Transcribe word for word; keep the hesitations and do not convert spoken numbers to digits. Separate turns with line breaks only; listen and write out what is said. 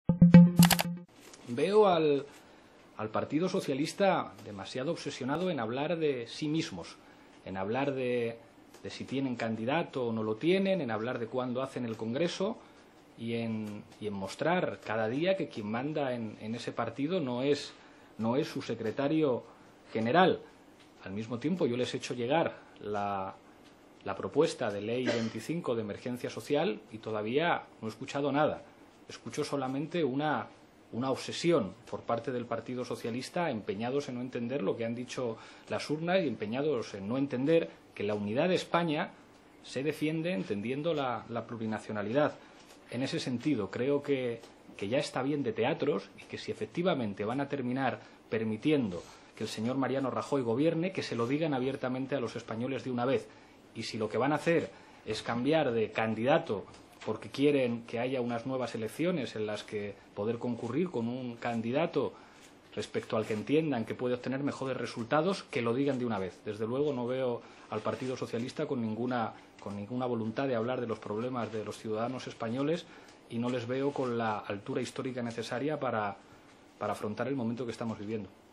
Veo al, al Partido Socialista demasiado obsesionado en hablar de sí mismos, en hablar de, de si tienen candidato o no lo tienen, en hablar de cuándo hacen el Congreso y en, y en mostrar cada día que quien manda en, en ese partido no es, no es su secretario general. Al mismo tiempo, yo les he hecho llegar la, la propuesta de ley veinticinco de emergencia social y todavía no he escuchado nada. Escucho solamente una, una obsesión por parte del Partido Socialista, empeñados en no entender lo que han dicho las urnas y empeñados en no entender que la unidad de España se defiende entendiendo la, la plurinacionalidad. En ese sentido, creo que, que ya está bien de teatros y que si efectivamente van a terminar permitiendo que el señor Mariano Rajoy gobierne, que se lo digan abiertamente a los españoles de una vez. Y si lo que van a hacer es cambiar de candidato porque quieren que haya unas nuevas elecciones en las que poder concurrir con un candidato respecto al que entiendan que puede obtener mejores resultados, que lo digan de una vez. Desde luego no veo al Partido Socialista con ninguna, con ninguna voluntad de hablar de los problemas de los ciudadanos españoles y no les veo con la altura histórica necesaria para, para afrontar el momento que estamos viviendo.